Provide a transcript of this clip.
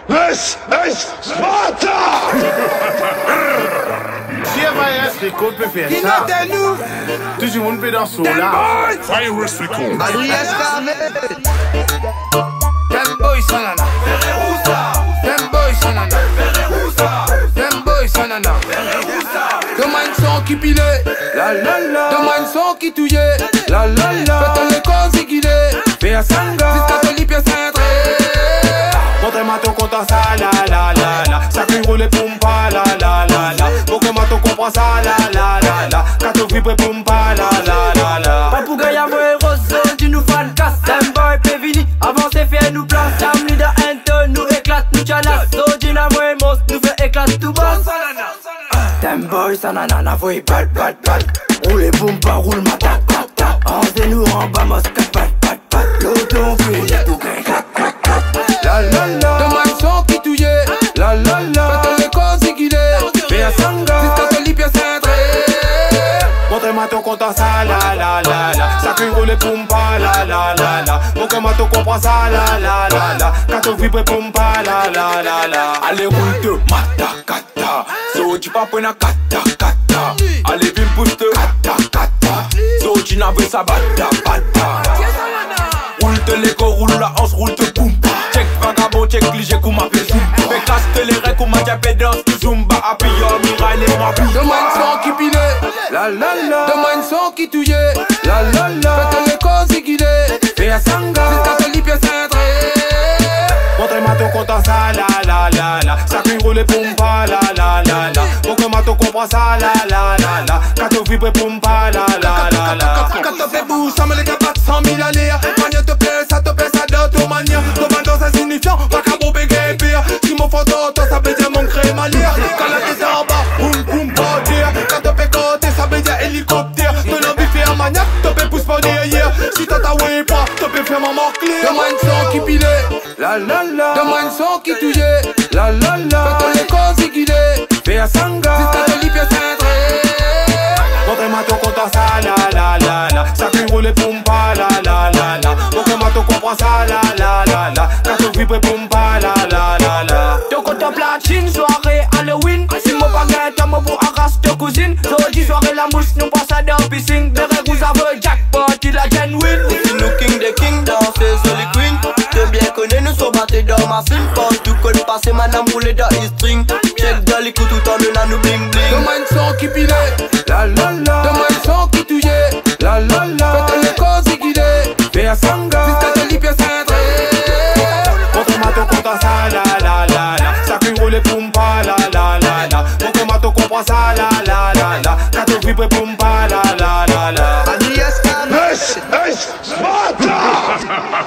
This is Sparta! Si elle va être record peut faire ça. Tout le monde peut danser là. Virus record. Them boys sanana. Them boys sanana. Them boys sanana. Demain son qui pilait. La la la. Demain son qui touillait. La la la. Faites les causes qui fais à sanga. Jusqu'à te lipier centré. Montre-moi ton compte ça la la la la. Ça qui roule pompa la la la la. Montre-moi ton comprends ça la la la la. Quand tu vibre pompa la la la la. Pas pour gagner un rose, tu nous fais le casse. Them boy Pévini, avancez fait nous place. Sam leader Anton, nous éclate, nous chalasse. So dynamo et monstre, nous fait éclate tout bas. Them boys sanana, na voy bal bal bal. Roule pompa, roule ma ta ta ta. En nous en bas, mosque pat pat pat. L'auto fait tout gain. La la la. Demain son qui touillait. La la la. Faites les causes qui fais à sanga. Jusqu'à te lipier centré. Montre-moi ton compte ça la la la la. Ça qui roule pompa la la la la. Montre-moi ton comprends ça la la la la. Quand tu vibre pompa la la la la. Allez roule de mata kata. So tu pas prendre kata kata. Allez viens pousse de kata kata. So tu n'as pas sa bata bata. Roule de l'écho, roule la hanse, roule de boum. Check vagabond, check lige comme ma pèse. Fais casse les règles comme ma diapé danse. Tu zumba à pilleur, miraille et ma bouche. Demain son qui pilait. La la la. Demain son qui touillait. La la la. Faites les causes qui fais à sanga. Jusqu'à te lipier centré. Montre-moi ton compte ça la la la la. Ça qui roule pompa la la la la. Montre-moi ton comprends ça la la la la. Quand tu vibres pompa la la la la. Quand tu fais bouche, ça me les gars 100 000 allées. Mania te plaît, ça d'autre manière. Commandant c'est signifiant, pas qu'à beau bégayer pire. Si mon photo, toi ça veut dire mon crème à lire. Quand la tête en bas, boum boum bordure. Quand tu fais côté, ça veut dire hélicoptère. Ton envie fait un maniaque, tu peux pousser pour derrière. Si t'as ta way pas, tu peux faire ma mort clé. Demain son qui pilait. La la la. Demain son qui touillait. La la la. Faites les causes qui fais à sanga. Jusqu'à te lipier centré. Montre-moi ton compte ça la la la la. Ça qui roule pompa la la la la. Montre-moi ton comprends ça la la la la. Quand tu vibres pompa la la la la. Ton compte platine, soirée Halloween. Si mon baguette, t'as mon beau arrasse de cousine. Jeudi soirée la mouche, nous passe à dans piscine. Derrière vous avez jackpot, il a genuine. C'est nous king des kings dans ces Holy Queen. T'es bien connu, nous sommes battés dans ma sim. Pense tout code passé, madame roulé dans les strings. Check dans les coups tout en nous nous bling bling. Demain son qui pilait. La la la. Demain son qui touillait. La la la. Faites les causes qui fais à sanga. Jusqu'à te lipier centré. Montre-moi ton compte ça la la la la. Ça qui roule pompa la la la la. Montre-moi ton comprends ça la la la la. Quand tu vibres pompa la la la la. This is Sparta!